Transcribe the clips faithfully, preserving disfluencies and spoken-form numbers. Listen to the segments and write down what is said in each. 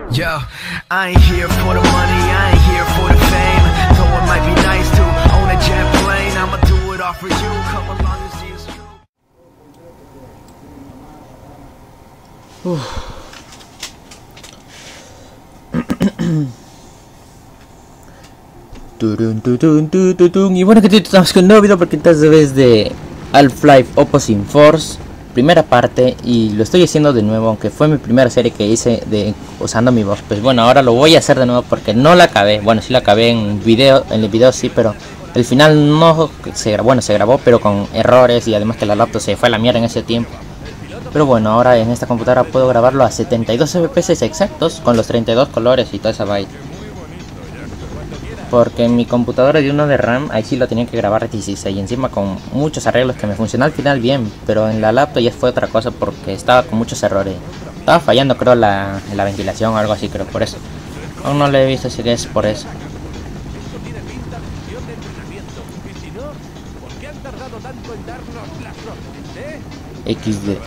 Yo, I ain't here for the money, I ain't here for the fame. Though it might be nice to own a jet plane, I'ma do it all for you. Come along and see it's true. Uf. Turun, tutun, tutun. Y bueno, que estamos con un nuevo video porque esta vez de Half-Life Opposing Force, primera parte, y lo estoy haciendo de nuevo, aunque fue mi primera serie que hice de usando mi voz. Pues bueno, ahora lo voy a hacer de nuevo porque no la acabé. Bueno, sí la acabé en video, en el video sí, pero el final no se grabó, bueno, se grabó, pero con errores, y además que la laptop se fue a la mierda en ese tiempo. Pero bueno, ahora en esta computadora puedo grabarlo a setenta y dos F P S exactos, con los treinta y dos colores y toda esa vaina. Porque en mi computadora de uno de RAM, ahí sí lo tenía que grabar a dieciséis, y encima con muchos arreglos que me funcionó al final bien. Pero en la laptop ya fue otra cosa porque estaba con muchos errores. Estaba fallando, creo, la, la ventilación o algo así, creo, por eso. Aún no lo he visto, si es por eso. equis de.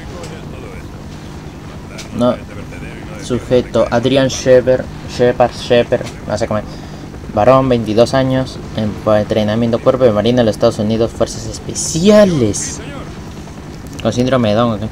No. Sujeto Adrian Shepard, Shepard, Shepard, no sé cómo es. Varón, veintidós años, en entrenamiento cuerpo de marina de los Estados Unidos, fuerzas especiales. Con síndrome de Down, ¿ok?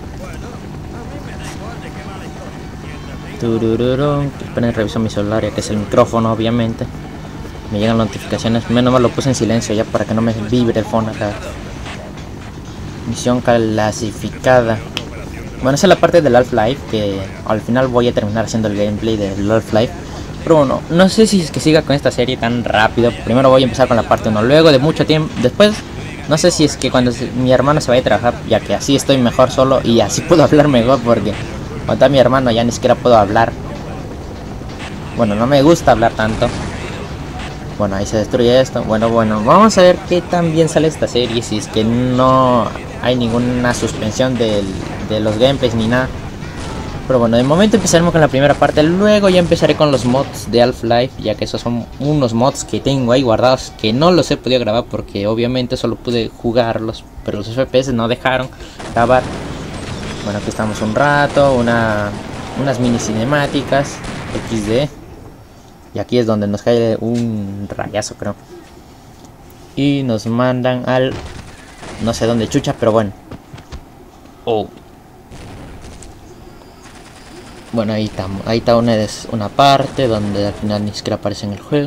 Turururun. Esperen, reviso mi celular, ya que es el micrófono, obviamente. Me llegan notificaciones, menos mal lo puse en silencio ya para que no me vibre el phone acá. Misión clasificada. Bueno, esa es la parte del Half-Life, que al final voy a terminar haciendo el gameplay del Half-Life. Pero bueno, no sé si es que siga con esta serie tan rápido. Primero voy a empezar con la parte uno, luego de mucho tiempo. Después, no sé si es que cuando se, mi hermano se vaya a trabajar, ya que así estoy mejor solo y así puedo hablar mejor, porque cuando está mi hermano ya ni siquiera puedo hablar. Bueno, no me gusta hablar tanto. Bueno, ahí se destruye esto. Bueno, bueno, vamos a ver qué tan bien sale esta serie, si es que no hay ninguna suspensión del, de los gameplays ni nada. Pero bueno, de momento empezaremos con la primera parte, luego ya empezaré con los mods de Half-Life, ya que esos son unos mods que tengo ahí guardados que no los he podido grabar porque obviamente solo pude jugarlos, pero los F P S no dejaron grabar. Bueno, aquí estamos un rato, una, unas mini cinemáticas, equis de, y aquí es donde nos cae un rayazo, creo. Y nos mandan al, no sé dónde chucha, pero bueno. Oh. Bueno, ahí está, ahí está una, una parte donde al final ni siquiera aparece en el juego.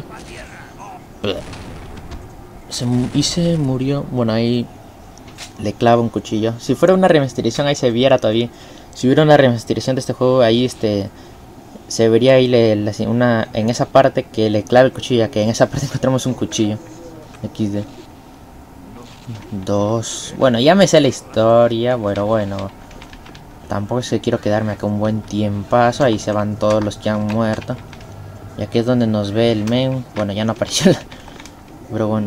Se, y se murió. Bueno, ahí le clava un cuchillo. Si fuera una remasterización ahí se viera todavía. Si hubiera una remasterización de este juego ahí este se vería ahí le, le, una, en esa parte que le clava el cuchillo, ya que en esa parte encontramos un cuchillo. equis de. Dos. Bueno, ya me sé la historia, bueno, bueno. Tampoco es que quiero quedarme acá un buen tiempazo. Ahí se van todos los que han muerto. Y aquí es donde nos ve el men. Bueno, ya no apareció la... Pero bueno.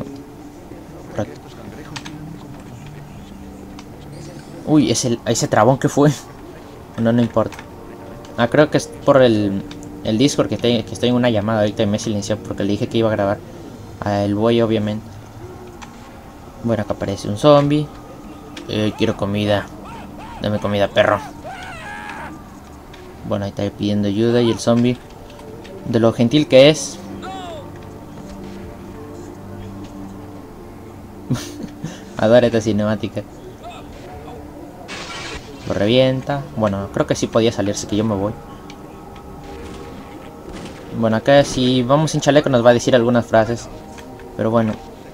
Uy, ese, ese trabón que fue. No, no importa. Ah, creo que es por el, el Discord que estoy, que estoy en una llamada ahorita y me silenció porque le dije que iba a grabar. Ah, el buey, obviamente. Bueno, acá aparece un zombie. Eh, quiero comida. Dame comida, perro. Bueno, ahí está pidiendo ayuda y el zombie, de lo gentil que es. Adoro esta cinemática. Lo revienta. Bueno, creo que sí podía salirse, que yo me voy. Bueno, acá si vamos sin chaleco nos va a decir algunas frases. Pero bueno.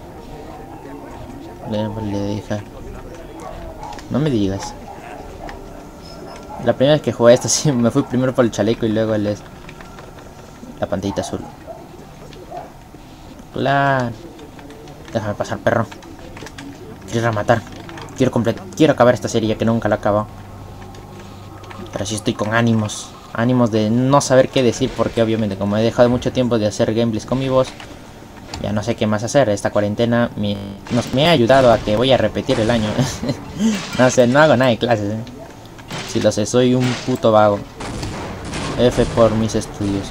Le, le deja. No me digas. La primera vez que jugué esto sí me fui primero por el chaleco y luego el es la pantallita azul. Claro. Déjame pasar, perro. Quiero rematar. Quiero completar. Quiero acabar esta serie ya que nunca la he acabado. Pero sí estoy con ánimos. Ánimos de no saber qué decir porque obviamente como he dejado mucho tiempo de hacer gameplays con mi voz, ya no sé qué más hacer. Esta cuarentena me, nos, me ha ayudado a que voy a repetir el año. No sé, no hago nada de clases, ¿eh? Si lo sé, soy un puto vago. F por mis estudios.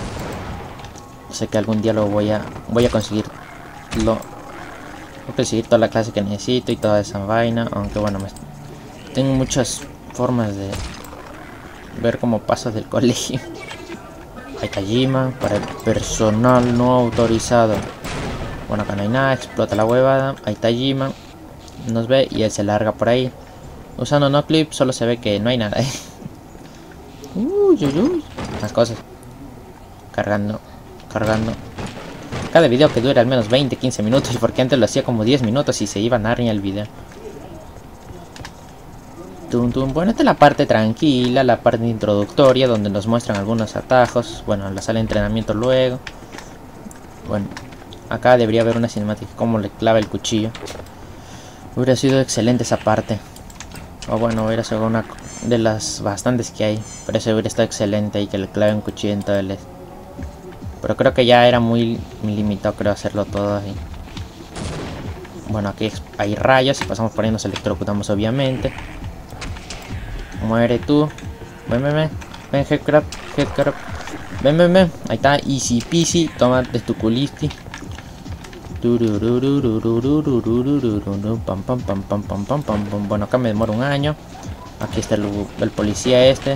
Sé que algún día lo voy a voy a conseguirlo. Voy a conseguir toda la clase que necesito y toda esa vaina. Aunque bueno, me, tengo muchas formas de ver cómo paso del colegio. Ahí está G-Man para el personal no autorizado. Bueno, acá no hay nada, explota la huevada. Ahí está G-Man. Nos ve y él se larga por ahí. Usando no clip solo se ve que no hay nada. Uy, uy, uy. Las cosas. Cargando, cargando. Cada video que dura al menos veinte a quince minutos. Porque antes lo hacía como diez minutos y se iba a narnia el video. Tum, tum. Bueno, esta es la parte tranquila, la parte introductoria, donde nos muestran algunos atajos. Bueno, la sala de entrenamiento luego. Bueno, acá debería haber una cinemática, como le clava el cuchillo. Hubiera sido excelente esa parte. O bueno, hubiera sido una de las bastantes que hay. Pero eso hubiera estado excelente y que le clave un cuchillo en todo el... Pero creo que ya era muy, muy limitado, creo, hacerlo todo así. Bueno, aquí hay rayos. Si pasamos por ahí nos electrocutamos, obviamente. Muere tú. Ven, ven, ven. Ven, Headcrab. Headcrab. Ven, ven, ven. Ahí está. Easy peasy. Toma de tu culisti. Pam, pam, pam, pam, pam, pam, pam. Bueno, acá me demora un año. Aquí está el, el policía este.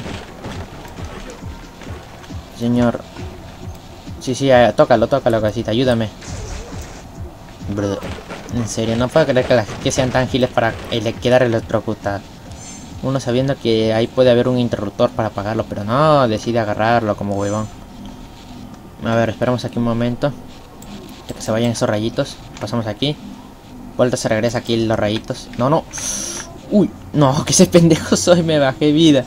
Señor. Sí, sí, tócalo, tócalo, casita. Ayúdame. Bro. En serio, no puedo creer que las que sean tan giles para ele quedar electrocutado. Uno sabiendo que ahí puede haber un interruptor para apagarlo, pero no, decide agarrarlo como huevón. A ver, esperamos aquí un momento. Ya que se vayan esos rayitos. Pasamos aquí. Vuelta, se regresa aquí los rayitos. No, no. Uy, no, que ese pendejo soy, me bajé vida.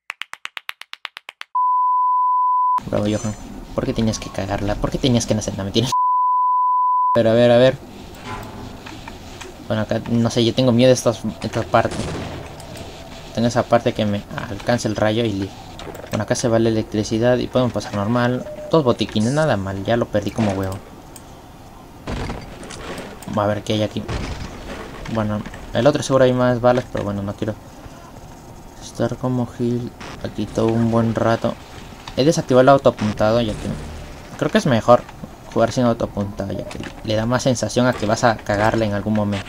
Bravo, Johan. ¿Por qué tenías que cagarla? ¿Por qué tenías que nacer? No, mentira. Pero a ver, a ver. Bueno, acá, no sé, yo tengo miedo de estas, esta parte. Tengo esa parte que me alcance el rayo y listo. Bueno, acá se va la electricidad y podemos pasar normal. Todos botiquines, nada mal. Ya lo perdí como huevo. A ver qué hay aquí. Bueno, el otro seguro hay más balas, pero bueno, no quiero estar como Gil aquí todo un buen rato. He desactivado el autoapuntado, ya que creo que es mejor jugar sin autoapuntado, ya que le da más sensación a que vas a cagarle en algún momento.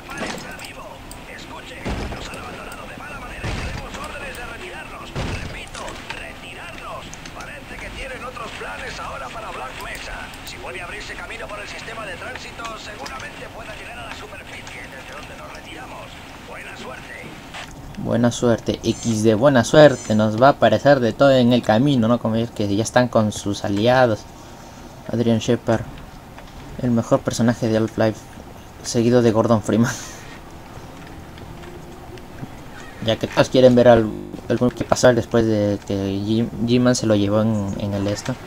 Buena suerte, equis de buena suerte, nos va a aparecer de todo en el camino, ¿no? Como ellos que ya están con sus aliados. Adrian Shepard, el mejor personaje de Half-Life, seguido de Gordon Freeman. Ya que todos quieren ver al, al que pasó después de que G-Man se lo llevó en, en el esto.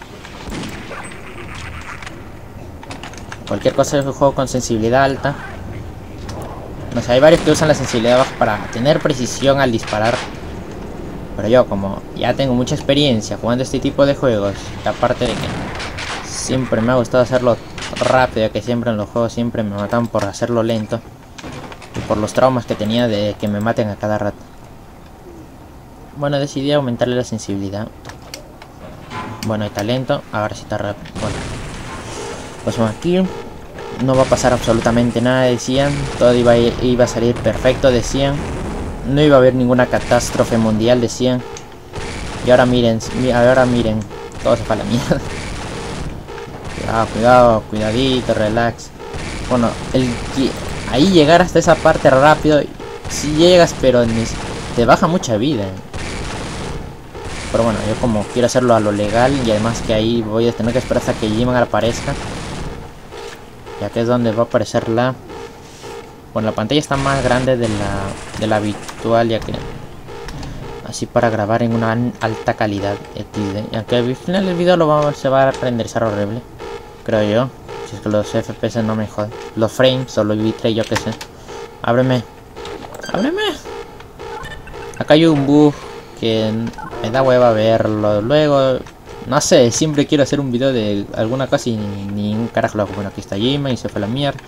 Cualquier cosa es un juego con sensibilidad alta. No sé, hay varios que usan la sensibilidad baja para tener precisión al disparar. Pero yo, como ya tengo mucha experiencia jugando este tipo de juegos, y aparte de que siempre me ha gustado hacerlo rápido, ya que siempre en los juegos siempre me matan por hacerlo lento. Y por los traumas que tenía de que me maten a cada rato. Bueno, decidí aumentarle la sensibilidad. Bueno, hay talento, ahora sí está rápido. Bueno, pues aquí. No va a pasar absolutamente nada, decían. Todo iba a, ir, iba a salir perfecto, decían. No iba a haber ninguna catástrofe mundial, decían. Y ahora miren, ahora miren. Todo se fue a la mierda. Cuidado, cuidado, cuidadito, relax. Bueno, el que ahí llegar hasta esa parte rápido. Si llegas, pero te baja mucha vida. Pero bueno, yo como quiero hacerlo a lo legal. Y además que ahí voy a tener que esperar hasta que G-Man aparezca. Ya que es donde va a aparecer la... Bueno, la pantalla está más grande de la, de la habitual, ya que... Así para grabar en una alta calidad equis de. Ya que al final del video lo va, se va a renderizar horrible. Creo yo. Si es que los F P S no me joden. Los frames o los bitrate, yo que sé. Ábreme. Ábreme. Acá hay un bug que me da hueva verlo. Luego... No sé, siempre quiero hacer un video de alguna cosa y ni, ni un carajo lo hago. Bueno, aquí está G-Man y se fue la mierda.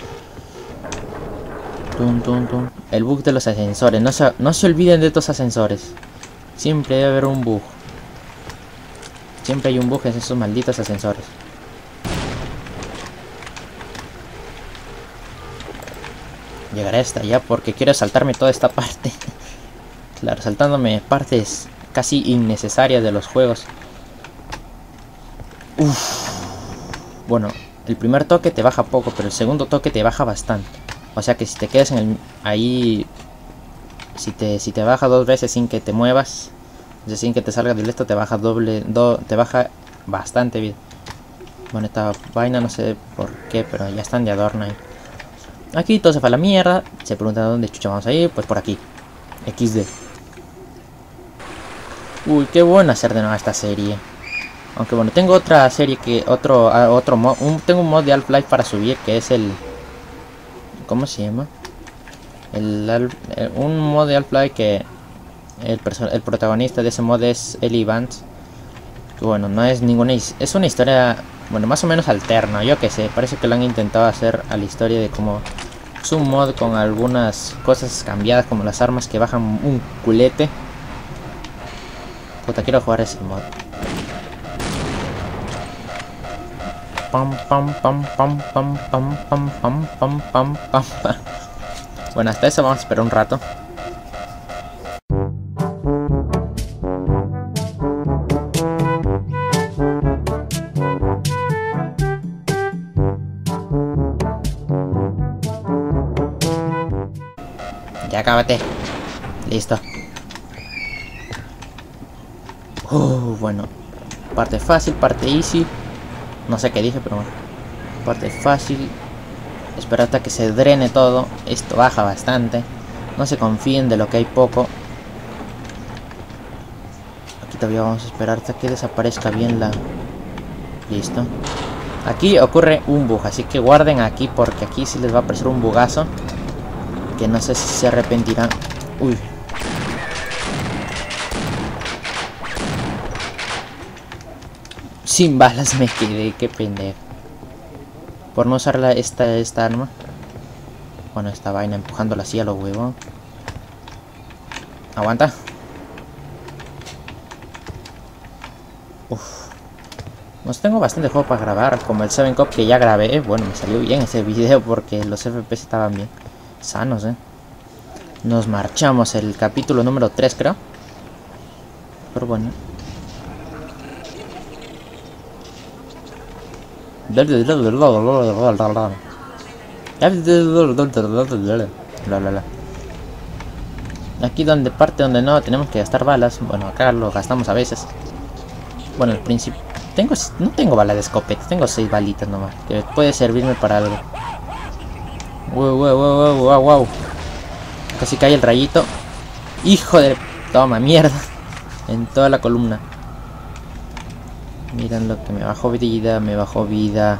Tum, tum, tum. El bug de los ascensores. No se, no se olviden de estos ascensores. Siempre debe haber un bug. Siempre hay un bug en esos malditos ascensores. Llegaré hasta allá porque quiero saltarme toda esta parte. Claro, saltándome partes casi innecesarias de los juegos. Uff. Bueno, el primer toque te baja poco, pero el segundo toque te baja bastante. O sea que si te quedas en el, ahí, si te, si te baja dos veces sin que te muevas, es decir, sin que te salga del esto, te baja doble, do, te baja bastante vida. Bueno, esta vaina no sé por qué, pero ya están de adorno ahí. Aquí todo se fue a la mierda. Se pregunta dónde chucha vamos a ir, pues por aquí. equis de. Uy, qué bueno hacer de nuevo esta serie. Aunque bueno, tengo otra serie que... Otro uh, otro mod... Un, tengo un mod de Half-Life para subir, que es el... ¿Cómo se llama? El, el un mod de Half-Life que... El, el protagonista de ese mod es Eli Vance. Que bueno, no es ninguna... Es una historia... Bueno, más o menos alterna, yo que sé. Parece que lo han intentado hacer a la historia de como... Es un mod con algunas cosas cambiadas, como las armas que bajan un culete. Puta, quiero jugar ese mod. Pam pam pam pam pam pam pam pam pam pam pam. Bueno, hasta eso vamos a esperar un rato. Ya cábate. Listo. Uh, bueno. Parte fácil, parte easy. No sé qué dije, pero bueno. Parte fácil. Espera hasta que se drene todo. Esto baja bastante. No se confíen de lo que hay poco. Aquí todavía vamos a esperar hasta que desaparezca bien la... Listo. Aquí ocurre un bug, así que guarden aquí porque aquí sí les va a aparecer un bugazo. Que no sé si se arrepentirán. Uy. Sin balas me quedé, qué pendejo. Por no usar la, esta, esta arma. Bueno, esta vaina empujándola así a los huevos. Aguanta. Uf. Pues tengo bastante juego para grabar. Como el seven Cup que ya grabé. Bueno, me salió bien ese video porque los F P S estaban bien. Sanos, eh. Nos marchamos el capítulo número tres, creo. Pero bueno. Aquí donde parte donde no tenemos que gastar balas. Bueno, acá lo gastamos a veces. Bueno, al principio tengo, no tengo bala de escopeta. Tengo seis balitas nomás. Que puede servirme para algo. Wow, wow, wow, wow, wow. Casi cae el rayito. Hijo de... Toma, mierda. En toda la columna. Miren lo que me bajó vida. Me bajó vida.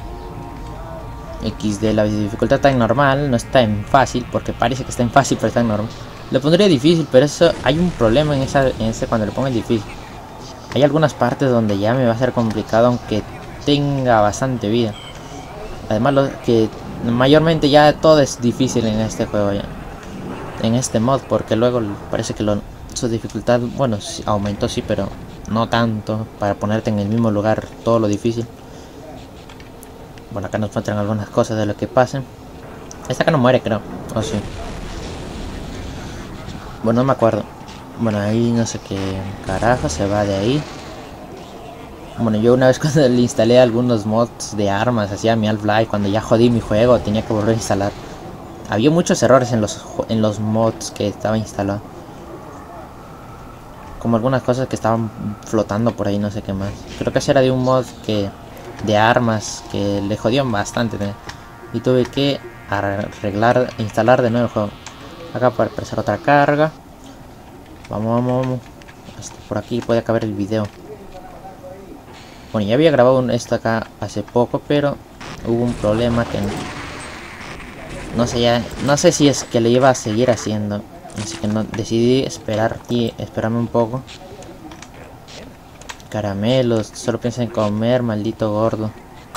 equis de. La dificultad está en normal. No está en fácil. Porque parece que está en fácil, pero está en normal. Le pondría difícil, pero eso... Hay un problema en, esa, en ese cuando le pongo el difícil. Hay algunas partes donde ya me va a ser complicado. Aunque tenga bastante vida. Además lo que... Mayormente ya todo es difícil en este juego ya. En este mod, porque luego parece que lo, su dificultad, bueno, aumentó sí, pero no tanto para ponerte en el mismo lugar todo lo difícil. Bueno, acá nos muestran algunas cosas de lo que pase. Esta acá no muere, creo. O oh, sí. Bueno, no me acuerdo. Bueno, ahí no sé qué carajo se va de ahí. Bueno, yo una vez cuando le instalé algunos mods de armas, hacía mi Half-Life, cuando ya jodí mi juego, tenía que volver a instalar. Había muchos errores en los, en los mods que estaba instalado. Como algunas cosas que estaban flotando por ahí, no sé qué más. Creo que ese era de un mod que de armas que le jodió bastante, ¿eh? Y tuve que arreglar, instalar de nuevo el juego. Acá para empezar otra carga. Vamos, vamos, vamos. Hasta por aquí puede acabar el video. Bueno, ya había grabado esto acá hace poco, pero hubo un problema que no, no sé ya, no sé si es que le iba a seguir haciendo, así que no decidí esperar y esperarme un poco. Caramelos, solo piensa en comer, maldito gordo.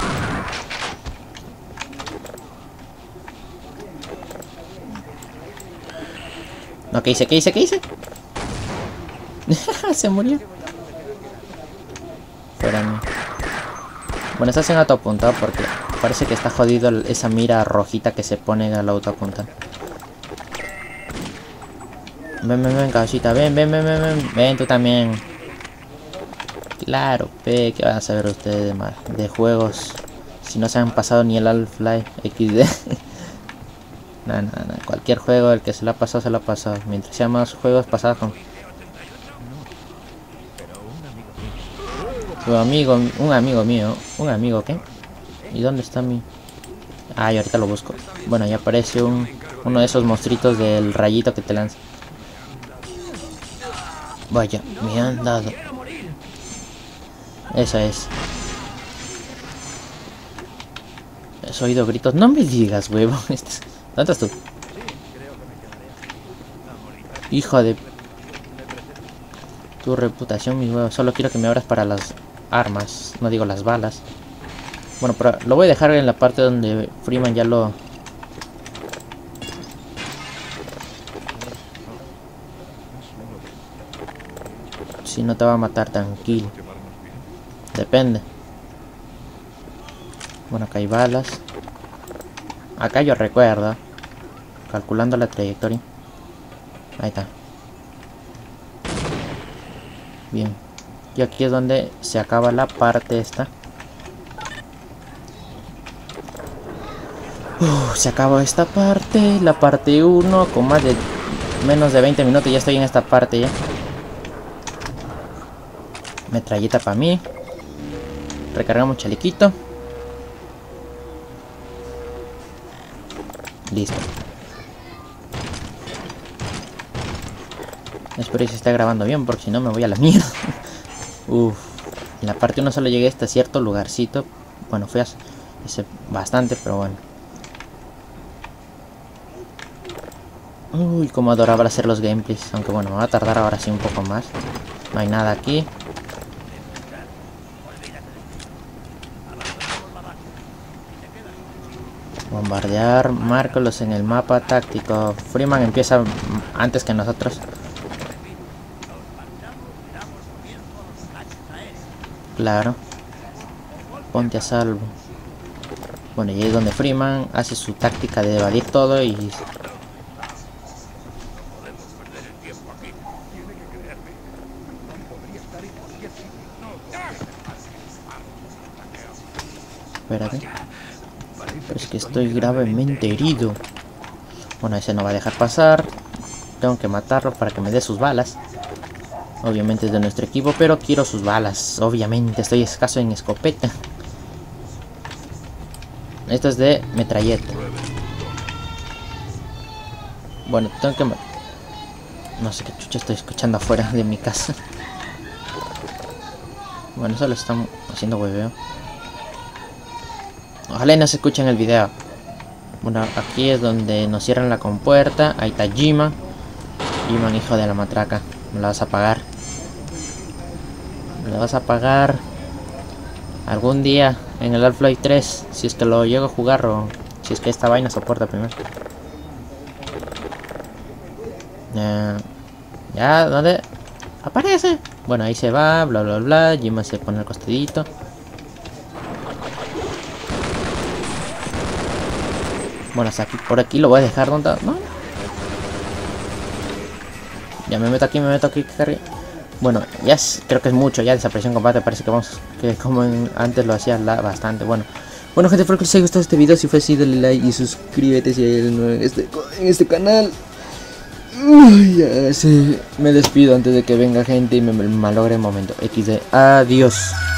No, ¿qué hice? ¿Qué hice? ¿Qué hice? Se murió. Espérame. Bueno, está haciendo autoapuntado porque parece que está jodido esa mira rojita que se pone al autoapuntar. Ven, ven, ven, cabecita. Ven, ven, ven, ven, ven. Ven, tú también. Claro, pe, ¿qué van a saber ustedes de, más, de juegos? Si no se han pasado ni el Half-Life equis de. No, no, no. Cualquier juego, el que se lo ha pasado, se lo ha pasado. Mientras sea más juegos pasados con... Tu amigo, un amigo mío. ¿Un amigo qué? ¿Y dónde está mi...? Ah, y ahorita lo busco. Bueno, ya aparece un... uno de esos monstruitos del rayito que te lanza. Vaya, me han dado. Eso es. He oído gritos. No me digas, huevo. ¿Dónde estás tú? Hijo de... Tu reputación, mi huevo. Solo quiero que me abras para las armas. No digo las balas. Bueno, pero lo voy a dejar en la parte donde Freeman ya lo... Si no te va a matar, tranquilo. Depende. Bueno, acá hay balas. Acá yo recuerdo. Calculando la trayectoria. Ahí está. Bien. Y aquí es donde se acaba la parte esta. Uh, se acabó esta parte. La parte uno. Con más de... menos de veinte minutos ya estoy en esta parte ya. Metralleta para mí. Recargamos chalequito. Listo. Espero que se esté grabando bien, porque si no me voy a la mierda. Uff. En la parte uno solo llegué hasta cierto lugarcito. Bueno, fui a hice bastante, pero bueno. Uy, como adoraba hacer los gameplays. Aunque bueno, me va a tardar ahora sí un poco más. No hay nada aquí. Bombardear, márcalos en el mapa táctico. Freeman empieza antes que nosotros. Claro. Ponte a salvo. Bueno, y ahí es donde Freeman hace su táctica de evadir todo y... Espérate. Pero es que estoy gravemente herido. Bueno, ese no va a dejar pasar. Tengo que matarlo para que me dé sus balas. Obviamente es de nuestro equipo, pero quiero sus balas. Obviamente estoy escaso en escopeta. Esto es de metralleta. Bueno, tengo que... No sé qué chucha estoy escuchando afuera de mi casa. Bueno, eso lo están haciendo hueveo. Ojalá y no se escuche en el video. Bueno, aquí es donde nos cierran la compuerta. Ahí está G-Man. G-Man, hijo de la matraca. Me la vas a pagar. Me la vas a pagar algún día en el Half-Life tres. Si es que lo llego a jugar o si es que esta vaina soporta primero. Uh, ya, ¿dónde? Aparece. Bueno, ahí se va, bla bla bla. G-Man se pone al costadito. Bueno, hasta aquí, por aquí lo voy a dejar donde... ¿No? Ya me meto aquí, me meto aquí. Bueno, ya es, creo que es mucho. Ya desapareció en combate. Parece que vamos... Que como en, antes lo hacía la, bastante. Bueno, bueno gente, espero que les haya gustado este video. Si fue así, dale like y suscríbete si hay nuevo en este, en este canal. Uy, ya sí. Me despido antes de que venga gente y me, me malogre el momento. equis de. Adiós.